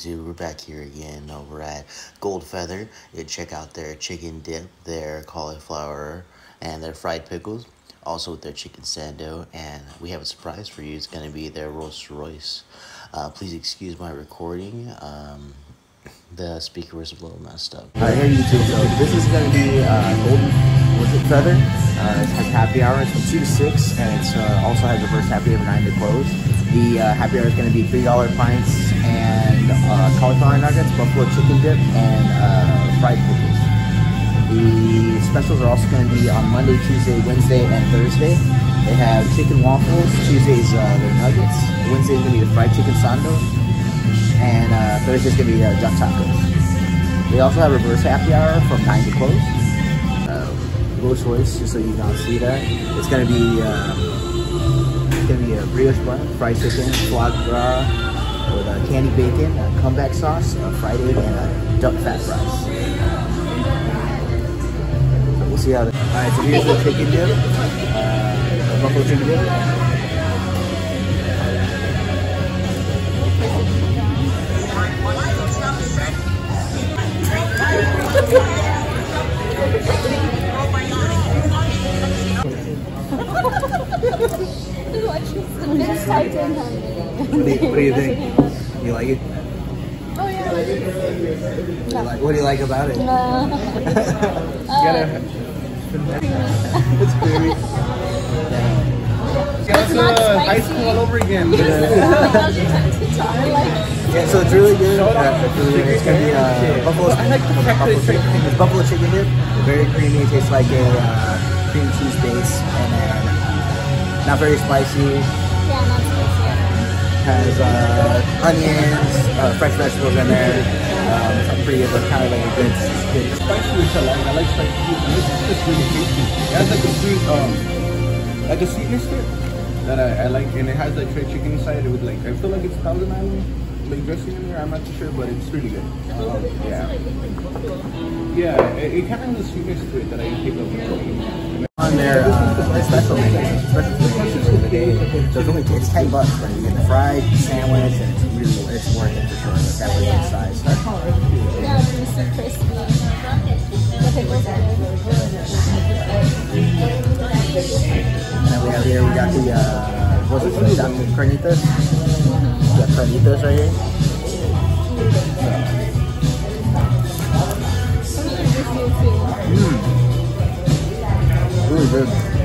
YouTube? We're back here again over at Gold Feather. You check out their chicken dip, their cauliflower, and their fried pickles. Also with their chicken sando, and we have a surprise for you. It's going to be their Rolls Royce. Please excuse my recording. The speaker was a little messed up. Alright, here YouTube. So this is going to be Golden Feather. It has happy hours from 2 to 6, and it also has reverse happy hour 9 to close. The happy hour is going to be $3 pints and cauliflower nuggets, buffalo chicken dip, and fried pickles. The specials are also going to be on Monday, Tuesday, Wednesday, and Thursday. They have chicken waffles. Tuesday's their nuggets. Wednesday's going to be the fried chicken sando. And Thursday's going to be duck tacos. They also have reverse happy hour from 9 to close. Rolls Royce, just so you can see that. It's going to be a brioche bun, fried chicken, foie gras, with candy bacon, comeback sauce, fried egg, and duck fat fries. So we'll see how. Alright, so here's the chicken dip, buffalo chicken dip. What do you think? You like it? Oh yeah. What do you like about it? It's creamy. It's not high school all over again. Yeah, so it's really good. It's gonna be buffalo chicken dip. Very creamy. It tastes like a cream cheese base, and then not very spicy. Yeah, not spicy. Has onions, fresh vegetables in there. It's pretty good, but kind of like a good. Spicy, which I like spicy food. This is just really tasty. It has like a sweet, like a sweetness to it that I like, and it has like fried chicken inside with like, I feel like it's Thousand Island like dressing in there. I'm not too sure, but it's really good. Yeah, it kind of has a sweetness to it that I pick up on their special menu. So it's $10, right? You get the fried sandwich, and it's worth it for sure. It's that really good size. Yeah, it's so crispy. The pickles are And then we have here, we got the what's it called? The carnitas. We got carnitas right here. Really good.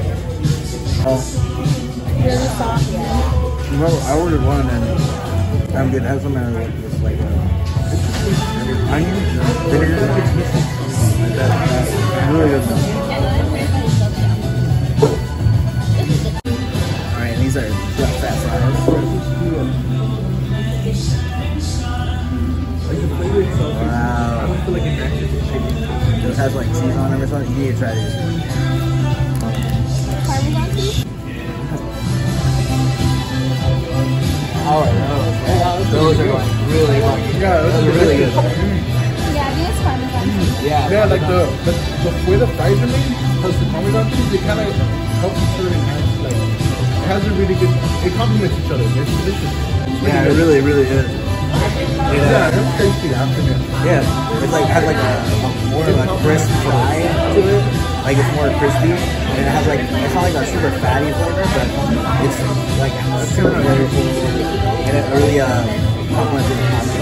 really soft. Well, I ordered one, and I'm gonna have some just like onion, vinegar, like that. Really good stuff. Alright, and these are duck fat fries. Wow. It has like cheese on them or something. You need to try these. Parmesan cheese? Oh, those are like really good. Yeah, those are really good. Yeah, these Parmesan cheese. Yeah, like the way the fries are made, plus the Parmesan cheese, it kind of helps each other enhance. Like, it has a really good, it complements each other. It's delicious. Yeah, it really, really is. Yeah, it's tasty afternoon. Yeah, it's like has like a more of a crisp fry to it. Like it's more crispy, and it has like it's not like a super fatty flavor, but it's like super flavorful, and it really complements the pasta.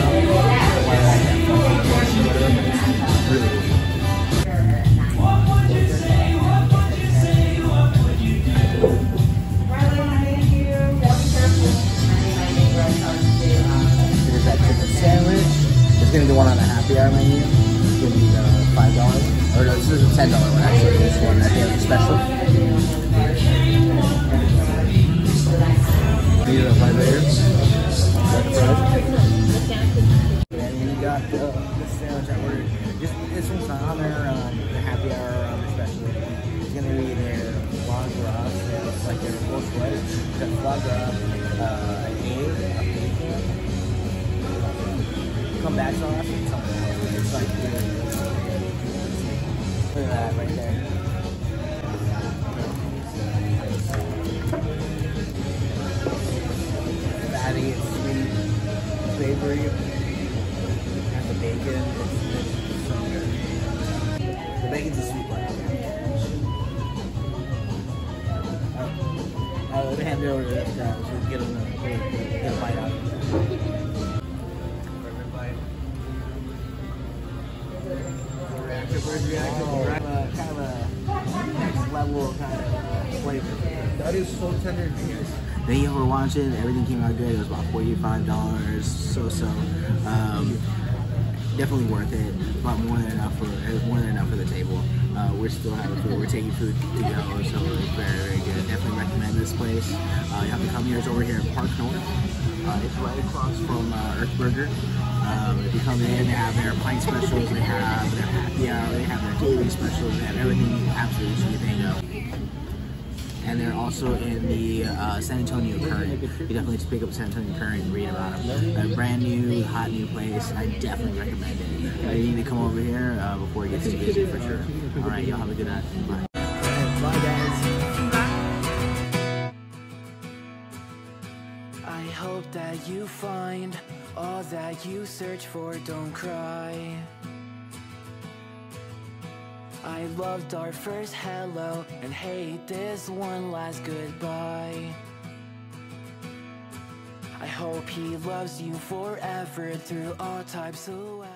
Really good. Here's that chicken sandwich. It's gonna be the one on the happy hour menu. It's gonna be the $5. Or no, this is a $10 one actually. This one that they have a special. These are the $5 layers. And then you got this sandwich I ordered. This one's not on their the happy hour special. It's gonna be their foie gras. It's like their full slice. It's got foie gras, an egg, a bacon, comeback sauce, and something else. It's like really good. Look at that right there. Fatty, it's sweet, savory. bacon. It's so good. The bacon's the sweet part. Let me hand it over to this guy so we can get a bite out. Perfect bite. First reaction, kind of a next level kind of flavor. That is so tender, guys. Thank you for watching. Everything came out good. It was about $45. So. Definitely worth it. About more than enough for the table. We're still having food. We're taking food to go, so it's very good. Definitely recommend this place. You have to come here. It's over here in Park North. It's right across from Earth Burger. If you come in, they have their pint specials. They have their happy hour. They have their daily specials. They have everything you absolutely should think of. And they're also in the San Antonio Current. You definitely need to pick up San Antonio Current and read about them. A brand new, hot new place. I definitely recommend it. You need to come over here before it gets too busy for sure. All right, y'all have a good night. Bye. Bye, guys. I hope that you find all that you search for. Don't cry. I loved our first hello and hate this one last goodbye. I hope he loves you forever through all types of